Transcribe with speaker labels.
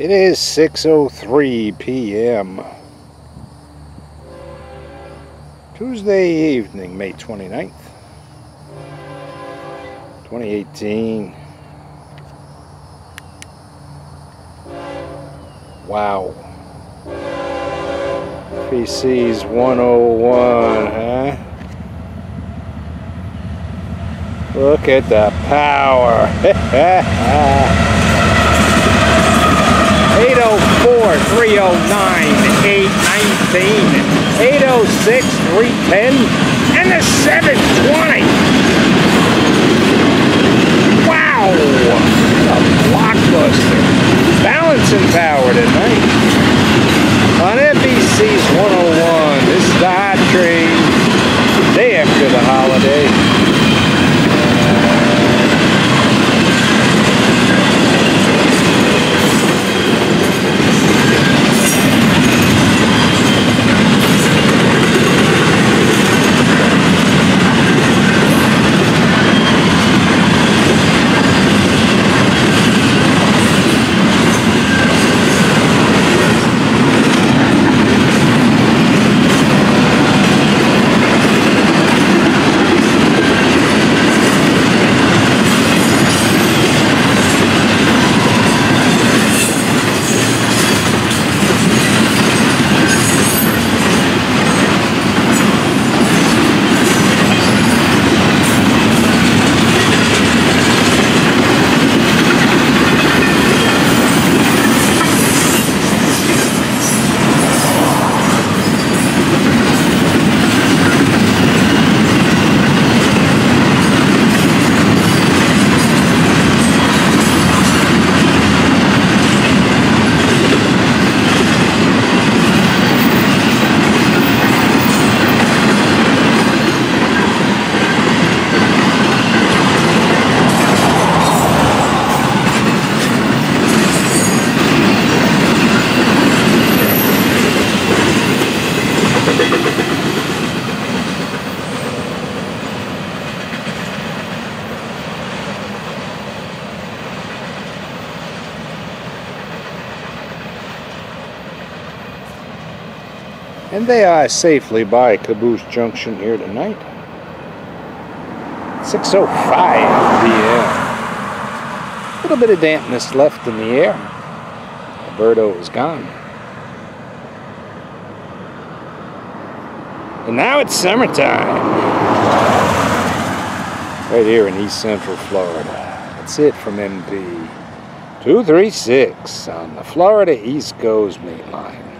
Speaker 1: It is 6:03 p.m. Tuesday evening, May 29th, 2018. Wow. FEC101, huh? Look at the power. 804, 309, 819, 806, 310, and the 720. Wow! A blockbuster. Balancing power tonight. On FEC's 101, this is the hot train. Day after the holiday. And they are safely by Caboose Junction here tonight. 6:05 p.m. A little bit of dampness left in the air. Alberto is gone. And now it's summertime. Right here in East Central Florida. That's it from MP 236 on the Florida East Coast Main Line.